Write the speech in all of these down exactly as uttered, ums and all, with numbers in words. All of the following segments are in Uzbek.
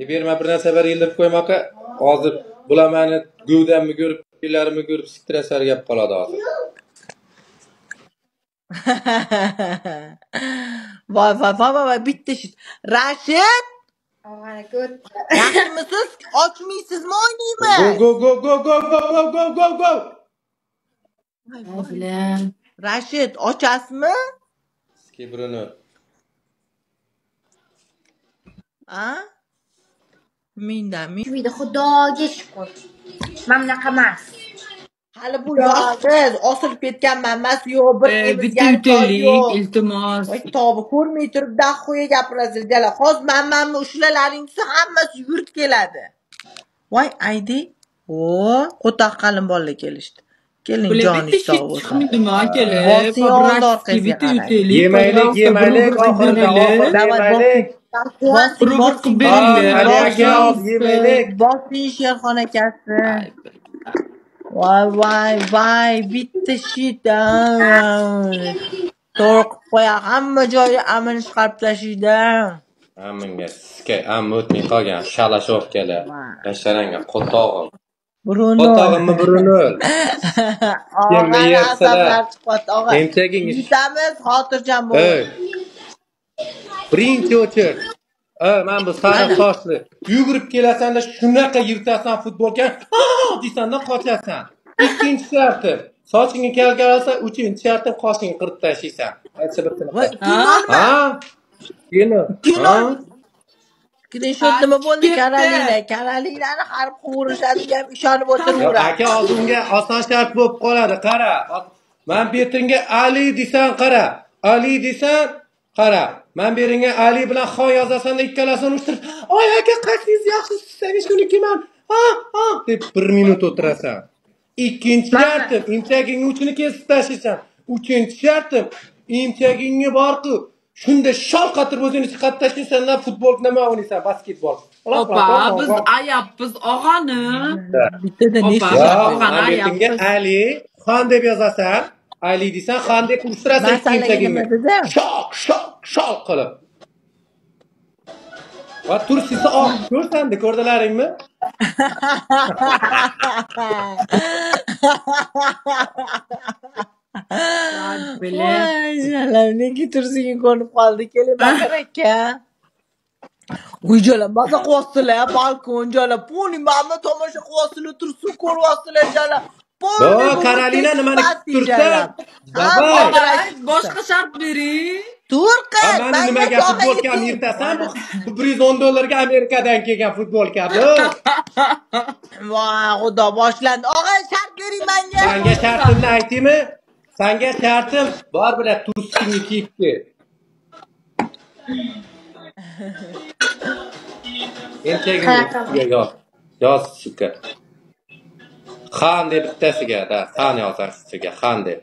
E berma bir narsa ber yildirib qo'ymoqqa. Hozir bulamani gövdamni ko'rib, pillarimni ko'rib stresslar gap qoladi hozir. Voy voy voy voy bitta shit. Rashid, Og'ani ko'r. yaxshimisiz? Ochmaysizmi o'ynaymiz? Go go go go go go go go go. Bilan. Rashid, ochasizmi? Ski Bruno. Ha? Minda, min. Uyda Xudoga shukr. Men bunaqa emas. Hali bu yoshsiz, osilib ketganman emas, yo'q, bir Bitta yutelik, iltimos. Voy, tobi ko'rmay turib dahoya gapirasiz, jala. Hozir men-menni ushlalaringizsa hammasi yugurib keladi. Voy, aydi. O, qo'taq qalin bolalar kelishdi. Keling, joningiz sog' bo'lsin. Chiqmaydimi akala? Bosin oldi orqasiga Bitta qarang. yutelik. Yemaylik, yemaylik, oxirida yemaylik. Bosing, Bosing, bosing. Ali aka, yemaylik. Bosing, Sherxon akasi. Voy voy voy, bitta shit. To'q qo'ya, hamma joyi amin chiqarib tashlaydi. Aminga sizga amma o'tmay qolgan shalashofkalar. Rasharanga qo'tog'im. Bruno. Qo'tog'immi Bruno? Og'a asablar chiqyapti, og'a. Emchagingiz. Yutamiz, xotirjam bo'ling. Ey. Birinchi o'chir. Ey, men bu sariq sochli. Yugurib kelasan-da shunaqa yirtasan futbolga, "Ha!" desandan qochasan. Ikkinchi sharti, sochingga kelgansa, uchinchi sharti qoshingni qirib tashlaysan. Aytsa bir tana. Ha? Kino. Ha? Screenshot nima bo'ldi? Karolina, Karolinani harib quvurishadi ham ishonib o'tiraveradi. Aka oldimga oson shart bo'lib qoladi. Qara. Men betingga Ali desan, qara. Ali desan, qara. Men beringga Ali bilan xo yozasan, ikkalasini ushtirib, "Oy aka, qachtingiz yaxshi, sizga shunikiman." Ha, ha deb bir minut o'tirasan. Ikkinchi shartim, imchagingni uchini kesib tashlaysan. Uchinchi shartim, imchagingga borqi, shunda shalqatirib o'zingni chiqarib tashlaysan-da, futbol nima o'ynaysan, basketbol. Opa, biz ayapmiz og'ani. Bittada nechta og'ani ayapmiz. Ali, xon deb yozasan, Ali desan, xon deb urishtirasan imchagingni. Shok, shok, shok qilib. Va tursisi oq ko'rsandi, ko'rdilaringmi? Voy, jalam, nega tursini ko'rib qoldi? Kelib bakar aka. Uyjalar, maza qilyapsizlar, balkon jalar. Poni mamma tomosha qilyapsizlar, tursin ko'ryapsizlar jalar. Bo, Karolina nimani tursan? Babay, boshqa shart bering. Turqin, men nimaga futbolka yirtasan? Bu bir yuz o'n dollarga Amerikadan kelgan futbolka bu. Voy, xudo boshlandi. Og'a, shart bering menga. Senga shartimni aytaymi? Senga shartim bor bilan turskingni kiyib kel. Emchagingga yoz. Yoz suka. Xan deb bittasiga, da, xan yozasiga, xan deb.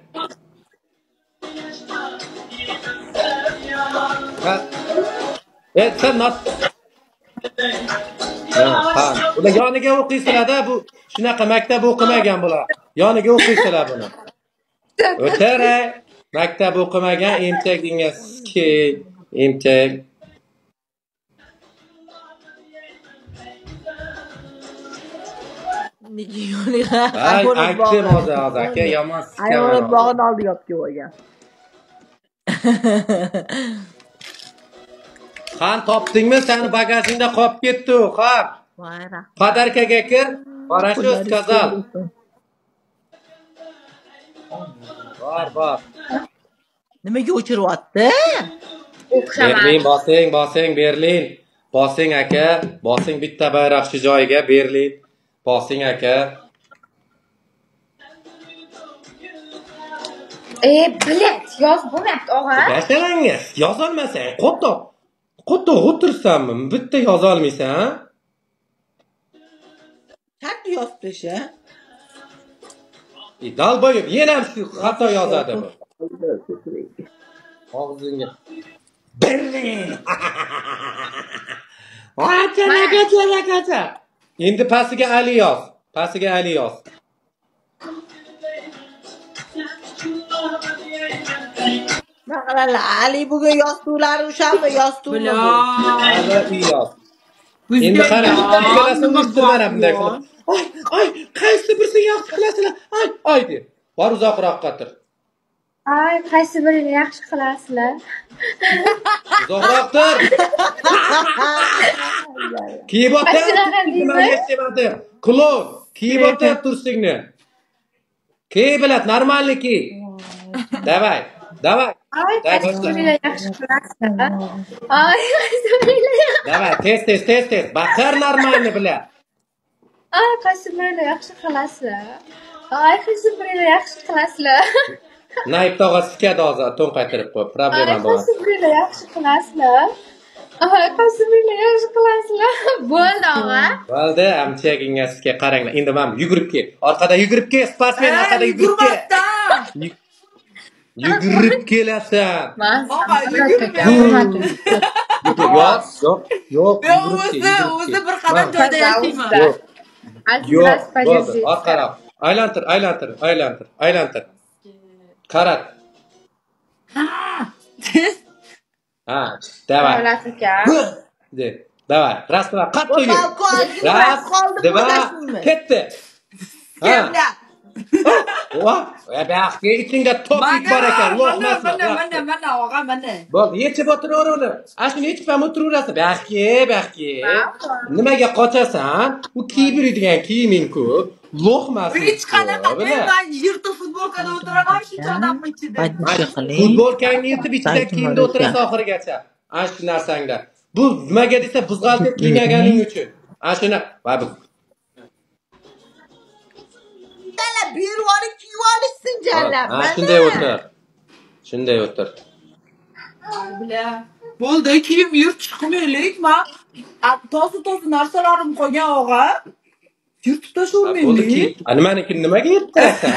Evet, sen not. Ha, ular yoniga o'qiysizlar-da, bu shunaqa maktab o'qimagan bular. Yoniga o'qiysizlar buni. O'tara, maktab o'qimagan emchagingga ki, emchag. Nega yoniga? Ay, aytdim hozir, hozir aka, yomon sikam. Ayol bog'ini oldiga olib kelgan. Xan topdingmi? Seni bagajingda qolib ketdi u, xan. Qadarkaga kir, qarashu сказал. Bor, bor. Nimaga o'chiryapti? Berlin, bosing, bosing, Berlin. Bosing aka, bosing bitta bayroqchi joyiga, Berlin. Bosing aka. E, bilet, yoz bo'lmayapti, og'a. Dashalanga, yoz olmasang, qo'toq. Qo'toq o'tirsanmi? Bitta yoz olmaysan, ha? Qanday yozibdi-sha? E, dalboyib, yana ham shu xato yozadi bu. Og'zingga. Berlin. Acha, acha, acha. Endi pastiga Ali yoz. Pastiga Ali yoz. Maqallar Ali bugun yostuvlari o'shami, yostuvlar. Ana yoz. Endi Bizga qarang, yo'q, ikkalasini nima urishtir mana bunday bor? qilib. Ay, ay, qaysi birisini yaxshi qilasizlar? Ay, ay deb. Bor uzoqroqqa tur. Ay, qaysi birini yaxshi qilasizlar? Uzoqroq tur. Kiyib Ay, o'tir. shunaqa Nima deymi? yetmadim. Klon, kiyib o'tir tursingni. Kiy bilat, normalni kiy. Davay, davay. Ay, Davay, qaysi boshla. birini yaxshi qilasizlar? Ay, qaysi birini yaxshi... Davay, tez, tez, tez, tez. Baqir normalni bilat. Ay, qaysi birini yaxshi qilasizlar? Ay, qaysi birini yaxshi qilasizlar? Naib tog'a sikadi hozir, to'n qaytirib qo'y. Ay, Problema bor. qaysi birini yaxshi qilasizlar? Ay, qaysi birini yaxshi qilasizlar? Bo'ldi, og'a. Bo'ldi, amchagingga sizga qaranglar. Endi men yugurib kel. Orqada yugurib kel, sportmen orqada yugurib kel. Yugurmasdan. Yugurib kelasan. Mas, Og'a, yugurib Yo'q, yo'q, yo'q, Yo, yugurib kel. o'zi, yugurib o'zi kel. bir qadam Yo'q, joyda yashayman. yo'q, Один yo'q, раз bo'ldi. подержите. Orqaroq. Aylantir, aylantir, aylantir, aylantir. Qarat. Ha, давай. Davlat aka. De. Давай. Раз, два, qattiq yur. Balkon, Раз, qoldi два, bo'lasizmi? ketdi. Ha. Voh, ya baxtga ichingda topik bor ekan. Voh, Mana, masma. mana, mana, mana, og'a, mana. Bo'ldi, yechib o'tiraver uni. A shuni yechib ham o'tiraverasiz. Baxtga, baxtga. Nimaga qochasan? U kiyib yuradigan kiyiming-ku. Lo'qmasin. Hech qanaqa men yirtiq futbolkada o'tiraman shuncha odamni ichida. Badnicha qiling. Futbolkangni yirtib ichida Balkim kiyimda bo'ladi. o'tirasan oxirigacha. Ana shu narsangda. Bu nimaga desa, buzg'alter kiymaganing uchun. Ana shuni va bu Dala berib olib kiyib olishsin jallab. Ha, shunday o'tir. Shunday o'tir. Bile. Bo'ldi, kiyim yurt chiqmaylik. Men toza-toza narsalarim qolgan og'a. Yurtib Ha, bo'ldi tashavermaylik. ki. A nimanikini nimaga yirtasan?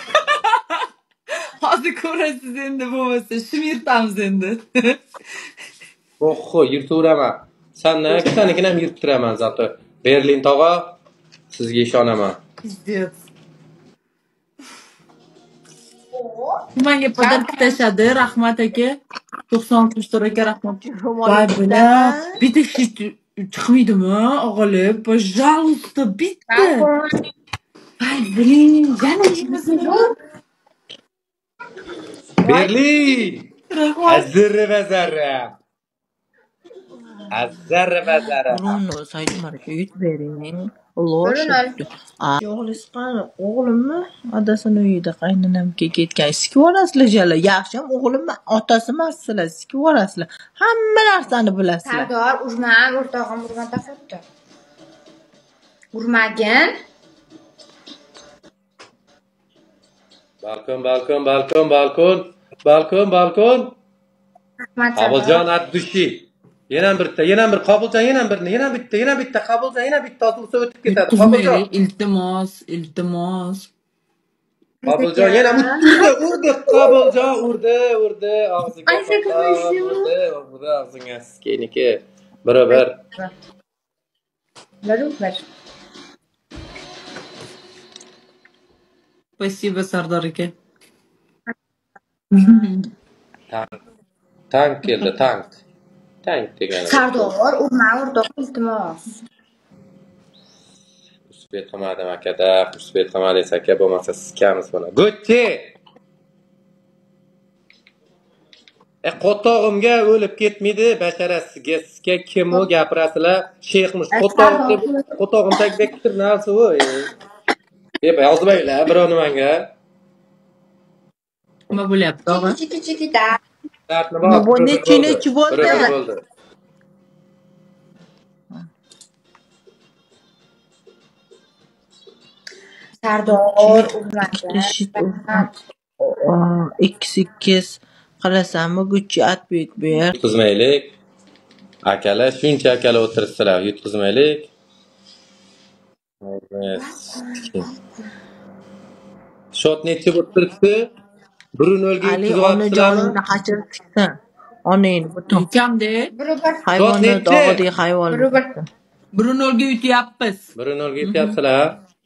Hozir ko'rasiz endi bo'lmasa, shim yirtamiz endi. Oho, yirtaveraman. Sandan ikkitanikini ham yirtib turaman zato. Berlin tog'a, sizga ishonaman. Pizdец. Menga podarka tashadi, rahmat aka. to'qson oltmish to'rt aka, rahmat. Voy bila, bitta kishi chiqmaydimi, og'alar? Пожалуйста, bitta. Ay, блин, yana yig'izmi? Berlin! Rahmat. Azirra bazarra. Azarra bazarra. Bruno Saidmarga yut bering. Alloh Bruno. O'g'lingiz qani? O'g'limmi? Adasini uyida qaynonamga ketgan. Sikib olasizlar jala. Yaxshim o'g'limmi? Otasi emassizlar. Sikib olasizlar. Hamma narsani bilasizlar. Sardor, urma, o'rtog'im urmada qolibdi. Urmagin. Balkon, balkon, balkon, balkon. Balkon, balkon. Rahmat. Qabuljon Abdushi. Yana bitta, yana bir Qabuljon, yana birini, yana bitta, yana bitta Qabuljon, yana bitta hozir o'tib ketadi. Qabuljon. Iltimos, iltimos. Qabuljon yana urdi, urdi, Qabuljon urdi, urdi, og'ziga. Ay, sakın urdi, urdi og'ziga. Keniki. Barabar. Bir, bir. Спасибо, Sardor aka. Tank. Tank keldi, tank. Tank degani. Sardor, urma, o'rtoq, iltimos. Uspet qilmadim akada, uspet qilmadingiz aka, bo'lmasa sikamiz buni. Gutti! E qotog'imga o'lib ketmaydi, basharasiga sizga kim u gapirasizlar? Sheyxmish qotog'im deb qotog'im tagida kitir narsa u. Deb yozmaylar birov nimanga. Nima bo'lyapti, og'a? Chiki chiki da. Dartni Bu bor. nechi nechi bo'ldi? bo'ldi. Sardor, urma. ikki sakkiz qarasammi Gucci atbet bu yer. Yutqizmaylik. Akalar shuncha akalar o'tiribsizlar, yutqizmaylik. Shot necha bo'lib turibdi? Brunolga Ali yutqizib onajonini hashir tiksin. Onangni butun Ukamde Shot hayvonot nechi? og'idagi hayvon. Bir, bir. Brunolga yutyapmiz. Brunolga yutyapsizlar.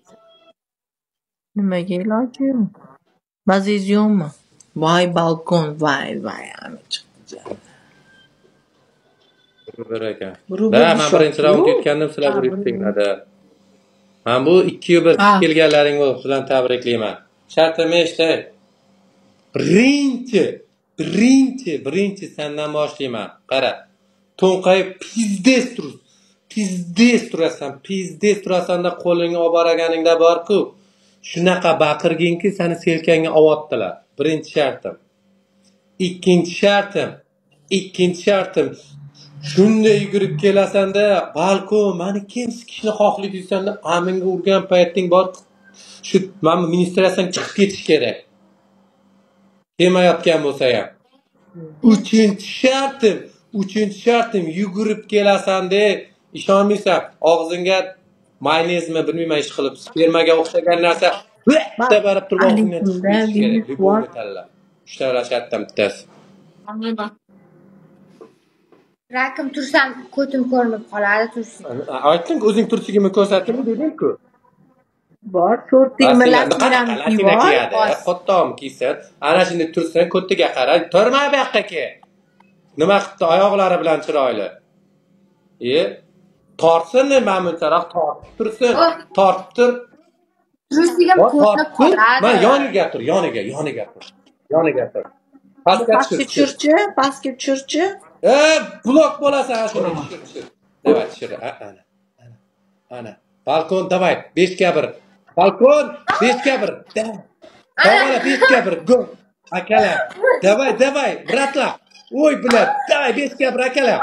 Nimaga iloji yo'q? Maziz yo'qmi? Voy balkon, voy voy ana chiqdi. bir ekan. Rubu Da, men Bishop. birinchi raund Yo'q. yutgandim, sizlar Ha, bir bir- yutinglarda. Men bu ikki bir Ha. kelganlaring bilan tabriklayman. Shartni eshitay. Birinchi, birinchi, birinchi sendan boshlayman. Qara. To'nqayib pizdes tur. Pizdes turasan, pizdes turasanda qo'lingni olib baraganingda bor-ku. Shunaqa baqirginki seni selkangga olotdilar. Birinchi shartim. Ikkinchi shartim. Ikkinchi shartim. Shunday yugurib kelasanda, balkon, meni kim sikishni xohlaysanda, aminga urgan payting bor. Shu mana ministratsiyadan chiqib ketish kerak. Kelmayotgan bo'lsa ham. Uchinchi shartim, uchinchi shartim yugurib kelasanda, ishonmaysan, og'zingga maynezmi bilmayman ish qilib, spermaga o'xshagan narsa bitta barib turib og'zingdan chiqib ketish kerak. Любовь tanla. Uchta shartdan bittasi. Anlayman. Rakim tursam ko'tim ko'rinib qoladi tursin. Aytding, o'zing tursigimni ko'rsatdingmi deding-ku. Bor, to'rtingmi latinani latina kiyadi. Qottom kiysin. Ana shunday tursin, ko'tiga qara. Turma bu yoqqa ke. Nima qildi oyoqlari bilan chiroyli. E, tortsin mana buncharoq tortib tursin. Tortib tur. Tursigim ko'rinib qoladi. Men yoniga tur, yoniga, yoniga tur. Yoniga tur. Pastga Pastga tushirchi, pastga tushirchi. E, blok bo'lasan shuni tushir, tushir. Давай, tushir. Ana. Ana. Ana. Balkon давай, besh ga bir. Balkon besh ga bir. Давай, besh ga bir. Go. Akalar. Давай, давай, bratlar. Oy, bilat. Давай, besh ga bir akalar.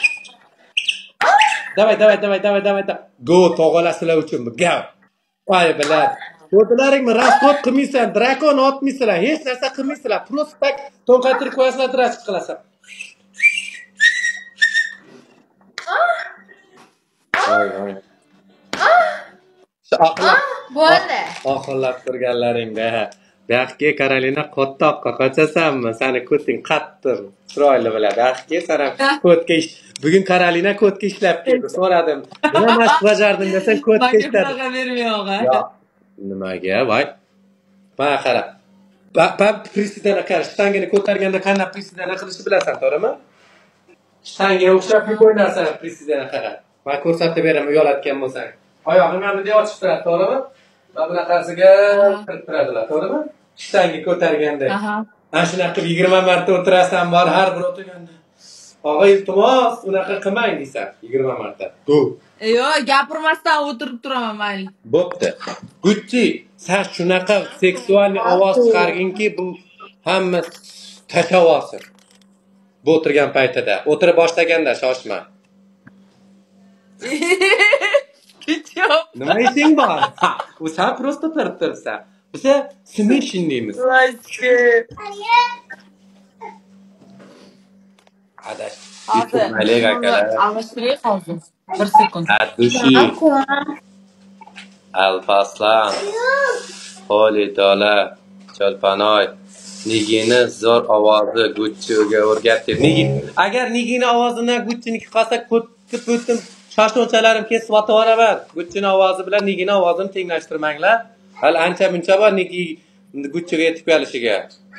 Давай, давай, давай, давай, давай. Go, tog'alasizlar uchun bu. Go. Voy, bilat. Ko'rdilaringmi? Rasxod qilmaysan, drakon otmaysizlar, hech narsa qilmaysizlar. Просто tak to'nqaytirib qo'yasizlar, trashib qilasan. Voy, voy. Oqlab, Bo'ldi. oqlab turganlaringda. Yaxki Karolina qo'ttoqqa qochasanmi? Seni ko'ting qattiq, chiroyli bo'ladi. Yaxki sana ko'tga ish. Bugun Karolina ko'tga ishlab keldi. So'radim. Nima mashq bajarding desang ko'tga ishladi. Menga bermayman. Yo'q. Nimaga? Voy. Mana qara. Pa prisidana qara. Shtangini ko'targanda qanday prisidana qilishni bilasan, to'g'rimi? Shtangaga o'xshab o'ynarsan prisidana qara. Men ko'rsatib beraman uyalatgan bo'lsang. Oyog'ini mana bunday ochib turadi, to'g'rimi? Va bunaqasiga kirib turadilar, to'g'rimi? Shtanga ko'targanda. Aha. Ana shunaqa qilib yigirma marta o'tirasan, bor har bir o'tirganda. Og'a iltimos, unaqa qilmang deysan, yigirma marta. Go. Yo'q, gapirmasdan o'tirib turaman mayli. Bo'pti. Gucci, sen shunaqa seksualniy ovoz chiqarginki, bu hamma tashavosi. Bu o'tirgan paytida, o'tirib boshlaganda shoshma. Kechib. Nima ishing bor? U sen просто turib turibsan. Biza smeshin deymiz. Adash. Hozir. Mayli akalar. Almashtiring hozir. bir sekund. Adushi. Alpaslan. Xoli dola. Cholpanoy. Nigini zo'r ovozi Gucci'ga o'rgatdi. Nigi agar Nigini ovozidan Gucci'niki qolsa ko'tib o'tdim. Shoshonchalarim kesib o'tiraman. Gucci'ning ovozi bilan Nigini ovozini tenglashtirmanglar. Hali ancha muncha bor Nigi Gucci'ga yetib kelishiga.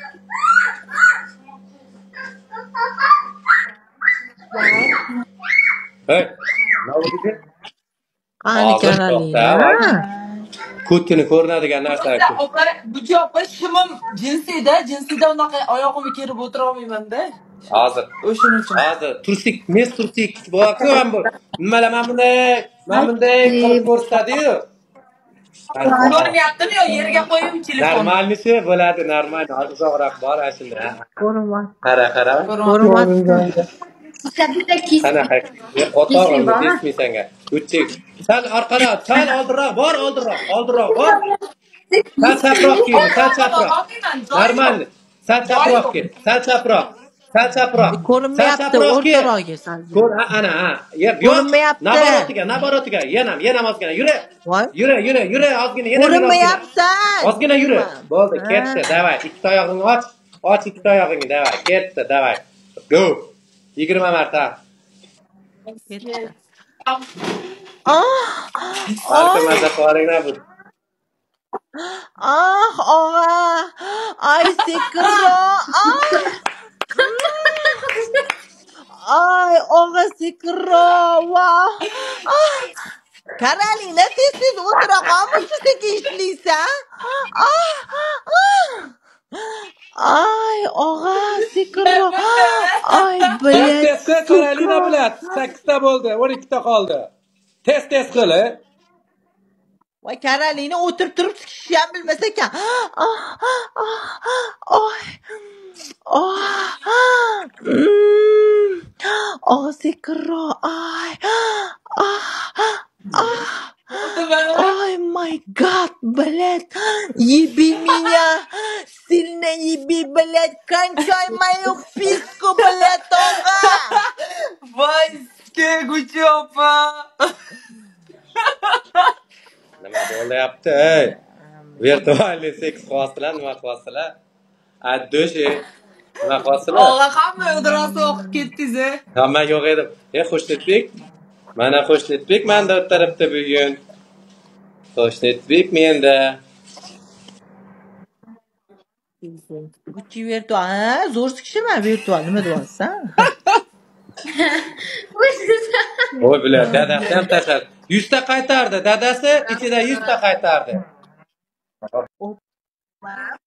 Hey, navbatda Qani Karolina. Ko'tini ko'rinadigan narsa. Bu javob shimim jinsida, jinsida unaqa oyog'imni kerib o'tira olmayman-da. Hozir. O'shuning uchun. Hozir tursik, mes tursik bor-ku ham bu. Nimalar men bunday, men bunday qilib ko'rsatadi-yu. Ko'ryaptimi yo yerga qo'yib telefon. Normalmisi bo'ladi, normal. Uzoqroq bor ashunda. Ko'rinmayapti. Qara, qara. Ko'rinmayapti. Bitta kes. Qanaqa? O'tog'imni kesmaysanga. O'tchik. Sal orqaroq, sal oldinroq, bor oldinroq, oldinroq, bor. Sal chaproq kel, sal chaproq. Normal. Sal chaproq kel, sal chaproq. Sal chaproq. Ko'rinmayapti, o'rtaroqga sal. Ko'r, ana, ha. Ko'rinmayapti. Naborotiga, naborotiga, yana, yana ozgina yura. Voy. Yura, yura, yura, ozgina, yana. Ko'rinmayapti. Ozgina yura. Bo'ldi, ketdi, davay. Ikki oyog'ingni och. Och ikki oyog'ingni, davay. Ketdi, davay. Go. yigirma marta. Ketdi. Ah! Markamada qo'ringlar bu. Ah, og'a. Ay, sekro. Ah! Ay, og'asi kirova. Karolina, tez tez o'tira qolmish sekin ishlaysan. Ay, og'asi kirova. Ay, Tez bilet. tez qil, Karolina bilat. sakkizta bo'ldi, o'n ikkita qoldi. Tez tez qil. Voy Karolina o'tirib turib tikishni ham bilmas ekan. Oy. Og'zi kirro. Ay. Ой, my God, блядь, еби меня, сильно еби, блядь, кончай мою писку, блядь, Toga. Voy, Guchi opa. Nima bo'lyapti, ey? Virtualniy seks qilyaptilar, nima qilyaptilar? Addoshi. Nima qilyaptilar? Og'a hamma yo'dirasi o'qib ketdingiz. Hamma yo'q edi. Ey, Xushnudbek. Mana Xushnudbek menda o'tiribdi bugun. Xushnudbek menda. Gucci virtual, ha? Zo'r sikishimi virtual, nima deyapsan? Voy bilan dadasi ham tashar. yuz ta qaytardi, dadasi ichida yuz ta qaytardi.